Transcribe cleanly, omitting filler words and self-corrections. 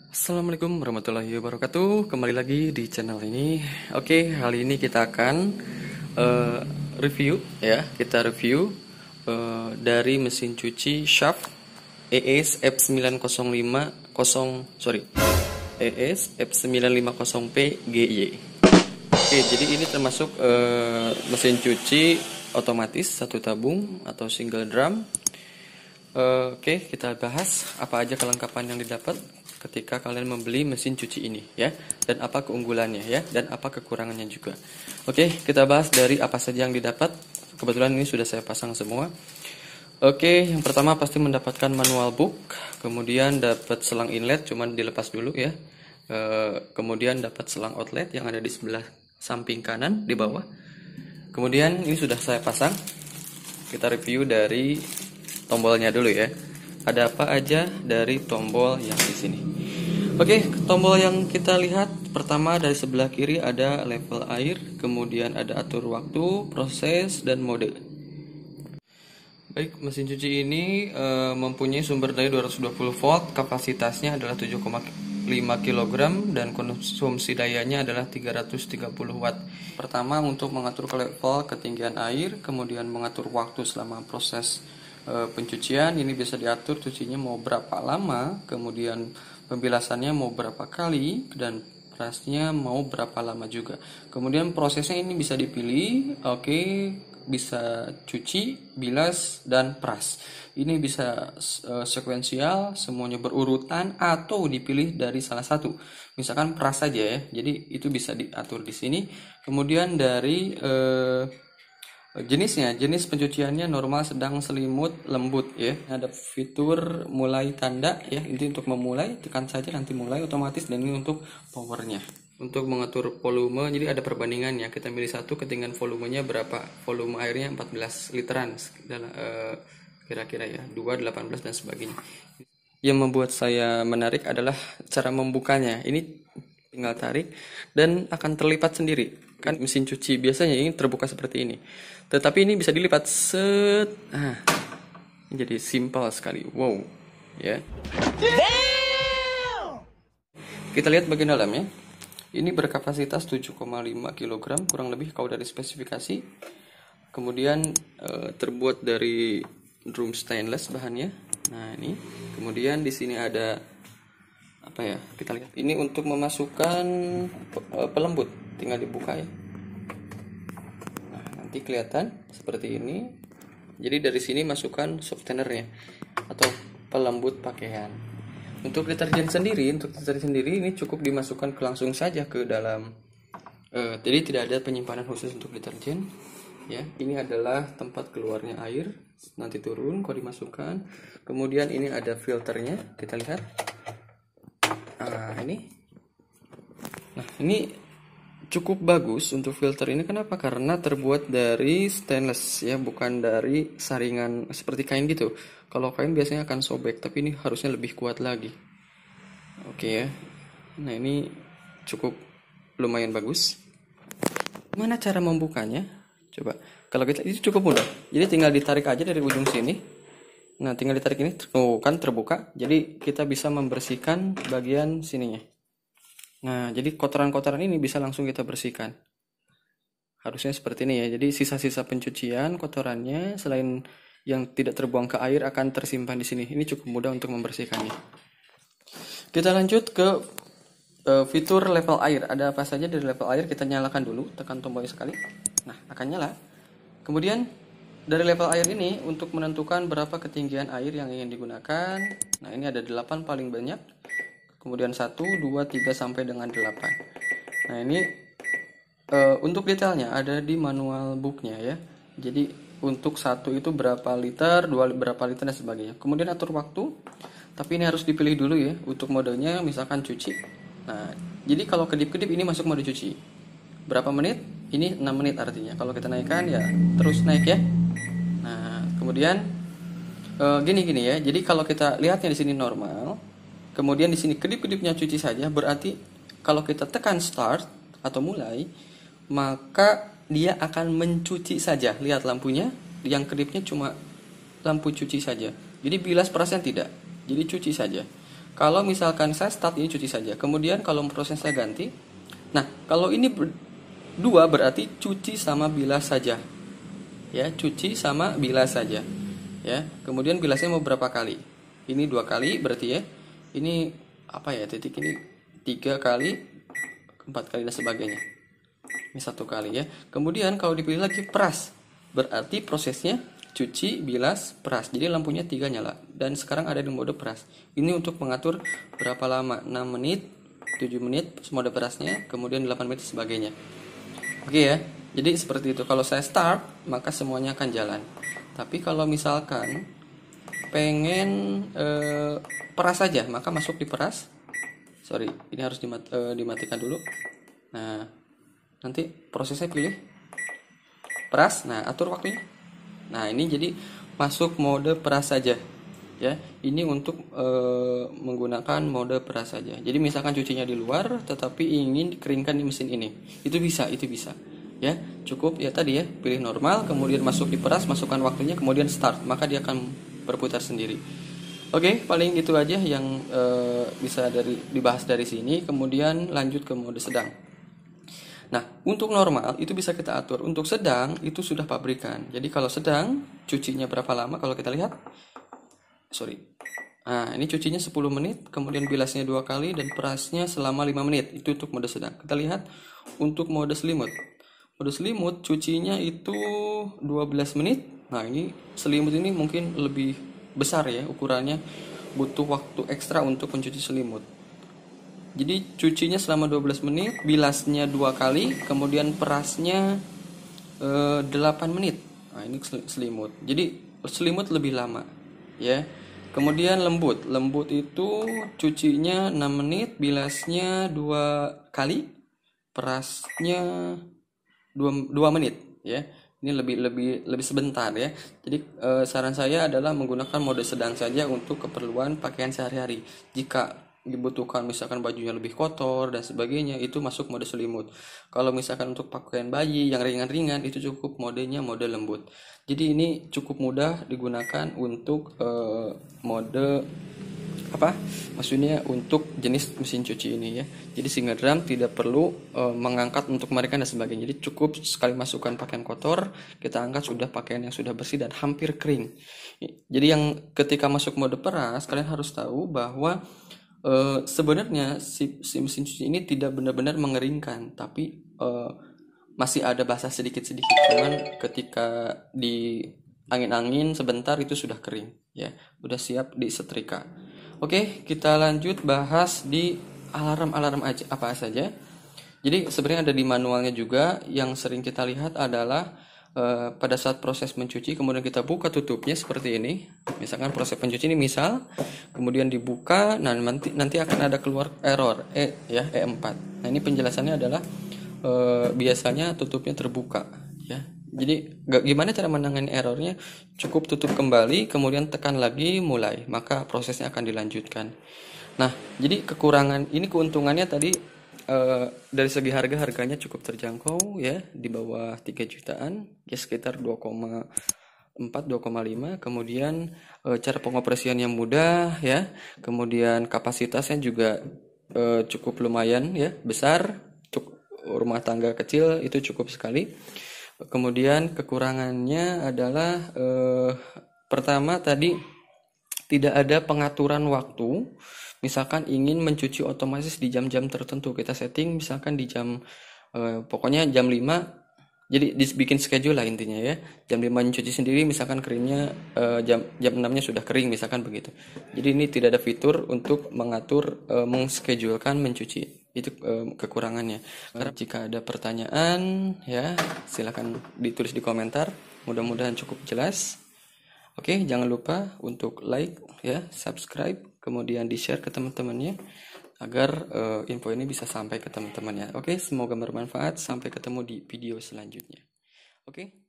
Assalamualaikum warahmatullahi wabarakatuh. Kembali lagi di channel ini. Oke, kali ini kita akan eh, review ya. Kita review dari mesin cuci Sharp ES F905 sorry ES F950P GY. Oke, jadi ini termasuk mesin cuci otomatis satu tabung atau single drum. Oke, kita bahas apa aja kelengkapan yang didapat ketika kalian membeli mesin cuci ini ya, dan apa keunggulannya ya, dan apa kekurangannya juga. Oke, kita bahas dari apa saja yang didapat. Kebetulan ini sudah saya pasang semua. Oke, yang pertama pasti mendapatkan manual book, kemudian dapat selang inlet, cuman dilepas dulu ya. Kemudian dapat selang outlet yang ada di sebelah samping kanan di bawah. Kemudian ini sudah saya pasang. Kita review dari tombolnya dulu ya. Ada apa aja dari tombol yang di sini? Oke, tombol yang kita lihat pertama dari sebelah kiri ada level air, kemudian ada atur waktu, proses, dan mode. Baik, mesin cuci ini mempunyai sumber daya 220 volt, kapasitasnya adalah 7,5 kg dan konsumsi dayanya adalah 330 watt. Pertama untuk mengatur level ketinggian air, kemudian mengatur waktu selama proses pencucian. Ini bisa diatur cucinya mau berapa lama, kemudian pembilasannya mau berapa kali, dan perasnya mau berapa lama juga. Kemudian prosesnya ini bisa dipilih, oke, bisa cuci, bilas, dan peras. Ini bisa sekuensial, semuanya berurutan, atau dipilih dari salah satu. Misalkan peras saja ya, jadi itu bisa diatur di sini. Kemudian dari jenis pencuciannya normal, sedang, selimut, lembut ya. Ada fitur mulai tanda ya, ini untuk memulai, tekan saja nanti mulai otomatis, dan ini untuk powernya. Untuk mengatur volume, jadi ada perbandingan ya, kita milih satu, ketinggian volumenya berapa, volume airnya 14 literan kira-kira ya, 2, 18 dan sebagainya. Yang membuat saya menarik adalah cara membukanya. Ini tinggal tarik dan akan terlipat sendiri. Kan mesin cuci biasanya ini terbuka seperti ini, tetapi ini bisa dilipat set. Jadi simpel sekali. Wow ya. Kita lihat bagian dalamnya. Ini berkapasitas 7,5 kg kurang lebih kalau dari spesifikasi. Kemudian terbuat dari drum stainless bahannya. Nah, ini. Kemudian di sini ada apa ya? Kita lihat. Ini untuk memasukkan pelembut, tinggal dibuka ya. Nah, nanti kelihatan seperti ini. Jadi dari sini masukkan softenernya atau pelembut pakaian. Untuk deterjen sendiri ini cukup dimasukkan langsung saja ke dalam. Jadi tidak ada penyimpanan khusus untuk deterjen. Ya, ini adalah tempat keluarnya air. Nanti turun kalau dimasukkan. Kemudian ini ada filternya. Kita lihat. Ini cukup bagus untuk filter ini. Kenapa? Karena terbuat dari stainless ya, bukan dari saringan seperti kain gitu. Kalau kain biasanya akan sobek, tapi ini harusnya lebih kuat lagi. Oke ya. Nah, ini cukup lumayan bagus. Mana cara membukanya? Coba. Kalau kita itu cukup mudah. Jadi tinggal ditarik aja dari ujung sini. Nah, tinggal ditarik ini, kan terbuka. Jadi kita bisa membersihkan bagian sininya. Nah, jadi kotoran-kotoran ini bisa langsung kita bersihkan. Harusnya seperti ini ya. Jadi sisa-sisa pencucian kotorannya selain yang tidak terbuang ke air akan tersimpan di sini. Ini cukup mudah untuk membersihkannya. Kita lanjut ke fitur level air. Ada apa saja dari level air? Kita nyalakan dulu, tekan tombolnya sekali. Nah, akan nyala. Kemudian dari level air ini untuk menentukan berapa ketinggian air yang ingin digunakan. Nah, ini ada 8 paling banyak. Kemudian 1, 2, 3 sampai dengan 8. Nah, ini untuk detailnya ada di manual booknya ya. Jadi untuk 1 itu berapa liter, 2 berapa liter dan sebagainya. Kemudian atur waktu. Tapi ini harus dipilih dulu ya. Untuk modenya misalkan cuci. Nah, jadi kalau kedip-kedip ini masuk mode cuci. Berapa menit? Ini 6 menit artinya. Kalau kita naikkan ya terus naik ya. Nah, kemudian gini ya. Jadi kalau kita lihatnya di sini normal, kemudian di sini kedip-kedipnya cuci saja, berarti kalau kita tekan start atau mulai, maka dia akan mencuci saja. Lihat lampunya, yang kedipnya cuma lampu cuci saja. Jadi bilas perasaan tidak. Jadi cuci saja. Kalau misalkan saya start ini cuci saja, kemudian kalau proses saya ganti, nah kalau ini dua berarti cuci sama bilas saja, ya cuci sama bilas saja, ya. Kemudian bilasnya mau berapa kali? Ini 2 kali berarti ya. Ini apa ya, titik ini 3 kali, 4 kali dan sebagainya. Ini 1 kali ya. Kemudian kalau dipilih lagi peras, berarti prosesnya cuci, bilas, peras. Jadi lampunya 3 nyala. Dan sekarang ada di mode peras. Ini untuk mengatur berapa lama, 6 menit, 7 menit mode perasnya, kemudian 8 menit sebagainya. Oke ya. Jadi seperti itu. Kalau saya start, maka semuanya akan jalan. Tapi kalau misalkan pengen peras saja, maka masuk di peras. Sorry, ini harus dimatikan dulu. Nah, nanti prosesnya pilih peras. Nah, atur waktunya. Nah, ini jadi masuk mode peras saja. Ya, ini untuk menggunakan mode peras saja. Jadi misalkan cucinya di luar, tetapi ingin dikeringkan di mesin ini, itu bisa. Ya, cukup ya tadi ya, pilih normal, kemudian masuk di peras, masukkan waktunya, kemudian start, maka dia akan berputar sendiri. Oke, paling itu aja yang bisa dibahas dari sini. Kemudian lanjut ke mode sedang. Nah, untuk normal itu bisa kita atur. Untuk sedang itu sudah pabrikan. Jadi kalau sedang cucinya berapa lama? Kalau kita lihat, nah ini cucinya 10 menit, kemudian bilasnya 2 kali dan perasnya selama 5 menit. Itu untuk mode sedang. Kita lihat untuk mode selimut. Mode selimut cucinya itu 12 menit. Nah, ini selimut ini mungkin lebih besar ya ukurannya, butuh waktu ekstra untuk mencuci selimut. Jadi cucinya selama 12 menit, bilasnya 2 kali, kemudian perasnya 8 menit. Nah, ini selimut. Jadi selimut lebih lama ya. Kemudian lembut. Lembut itu cucinya 6 menit, bilasnya 2 kali, perasnya 2 menit ya. Ini lebih sebentar ya. Jadi saran saya adalah menggunakan mode sedang saja untuk keperluan pakaian sehari-hari. Jika dibutuhkan misalkan bajunya lebih kotor dan sebagainya, itu masuk mode selimut. Kalau misalkan untuk pakaian bayi yang ringan-ringan, itu cukup modenya mode lembut. Jadi ini cukup mudah digunakan untuk mode maksudnya untuk jenis mesin cuci ini ya. Jadi single drum tidak perlu mengangkat untuk mereka dan sebagainya. Jadi cukup sekali masukkan pakaian kotor, kita angkat sudah pakaian yang sudah bersih dan hampir kering. Jadi yang ketika masuk mode peras, kalian harus tahu bahwa sebenarnya si mesin cuci ini tidak benar-benar mengeringkan, tapi masih ada basah sedikit-sedikit. Cuman ketika di angin-angin sebentar itu sudah kering ya, udah siap disetrika. Oke, kita lanjut bahas di alarm apa saja. Jadi sebenarnya ada di manualnya juga. Yang sering kita lihat adalah pada saat proses mencuci, kemudian kita buka tutupnya seperti ini. Misalkan proses pencuci ini kemudian dibuka, nah nanti akan ada keluar error E4. Nah ini penjelasannya adalah biasanya tutupnya terbuka ya. Jadi gimana cara menangani errornya? Cukup tutup kembali, kemudian tekan lagi mulai, maka prosesnya akan dilanjutkan. Nah, jadi keuntungannya tadi dari segi harganya cukup terjangkau ya, di bawah 3 jutaan, ya sekitar 2,4 2,5. Kemudian cara pengoperasian yang mudah ya. Kemudian kapasitasnya juga cukup lumayan ya, besar. Untuk rumah tangga kecil itu cukup sekali. Kemudian kekurangannya adalah pertama tadi tidak ada pengaturan waktu. Misalkan ingin mencuci otomatis di jam-jam tertentu, kita setting misalkan di jam pokoknya jam 5. Jadi dibikin schedule lah intinya ya. Jam 5 mencuci sendiri, misalkan keringnya jam 6-nya sudah kering misalkan begitu. Jadi ini tidak ada fitur untuk mengatur mengschedulekan mencuci. Itu kekurangannya. Karena jika ada pertanyaan ya silakan ditulis di komentar. Mudah-mudahan cukup jelas. Oke, jangan lupa untuk like ya, subscribe, kemudian di-share ke teman-temannya agar info ini bisa sampai ke teman-temannya. Oke, semoga bermanfaat. Sampai ketemu di video selanjutnya. Oke.